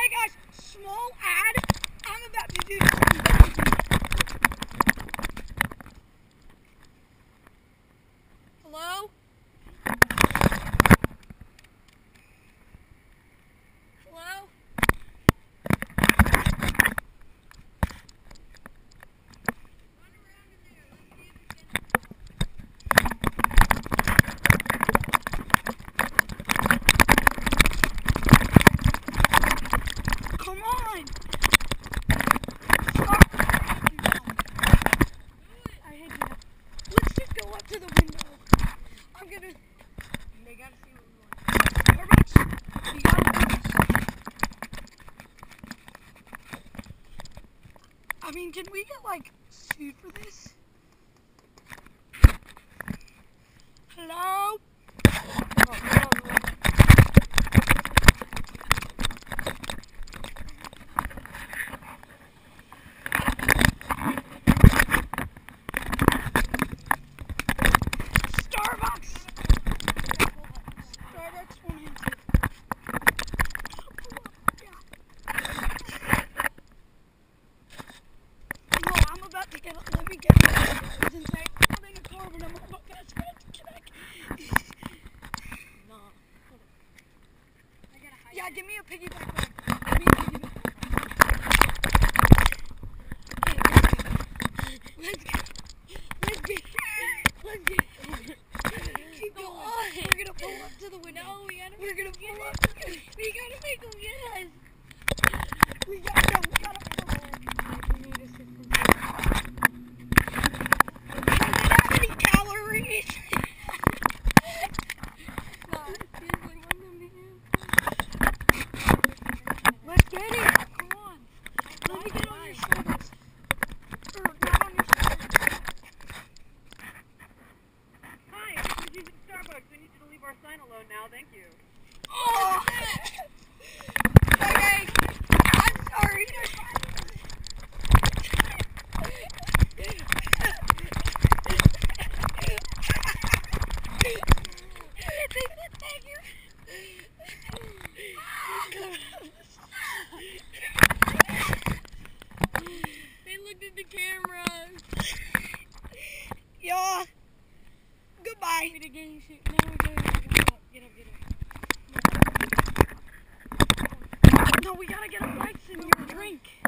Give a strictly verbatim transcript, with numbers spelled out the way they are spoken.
Okay guys, small ad. I'm about to do something. Hello? Hello? Come on! Stop. I hate you. Let's just go up to the window. I'm gonna... They gotta see what we want. Starbucks, you gotta do this. I mean, can we get, like, sued for this? Hello? Oh, no, no. Starbucks! Starbucks won't answer. No, I'm about to get it. Let me get it. Since I'm in a car, but I'm about to connect. No. Hold on. I gotta hide. Yeah, give me a piggyback ride. Give me a piggyback ride. Let's go. Let's get. Let's get. Keep going. We're gonna pull up to the window. No, we gotta. We're gonna pull up. We gotta make them get us. We gotta go. We gotta pull up. We need assistance. Does it have any calories? No, it's like one of them. Let's get it. Come on. Let me get on your shoulders. Or not on your shoulders. Hi, this is Starbucks. We need you to leave our sign alone now. Thank you. Oh! Okay. I'm sorry. Thank you. They looked at the camera. Yeah. Goodbye. We did game shoot. Now we're going. Get up, get up, get up. No, we gotta get a license in your drink.